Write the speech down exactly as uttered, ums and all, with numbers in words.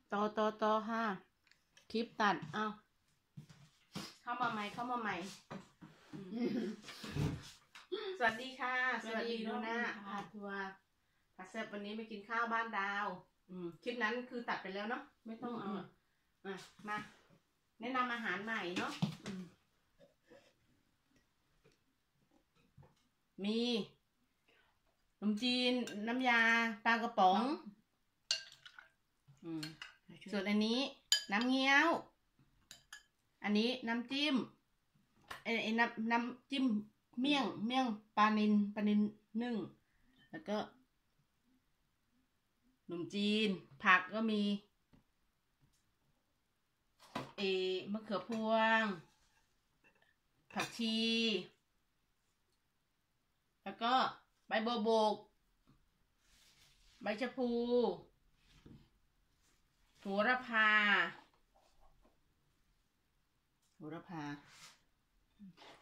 ต่อต่อต่อค่ะคลิปตัดเอาเข้ามาใหม่เข้ามาใหม่สวัสดีค่ะสวัสดีดูหน้าพาทัวร์พาเซฟวันนี้ไปกินข้าวบ้านดาวอืมคลิปนั้นคือตัดไปแล้วเนาะไม่ต้องเอาอ่ะมาแนะนำอาหารใหม่เนาะมีขนมจีนน้ำยาปลากระป๋องอืมส่วนอันนี้น้ำเงี้ยวอันนี้น้ำจิ้มไอ้ไอ้น้ำน้ำจิ้มเมี่ยงเมี่ยงปลานิลปลานิลนึ่งแล้วก็ขนมจีนผักก็มีเอมะเขือพวงผักชีแล้วก็ใบบัวบกใบชะพูโหระพาโหระพา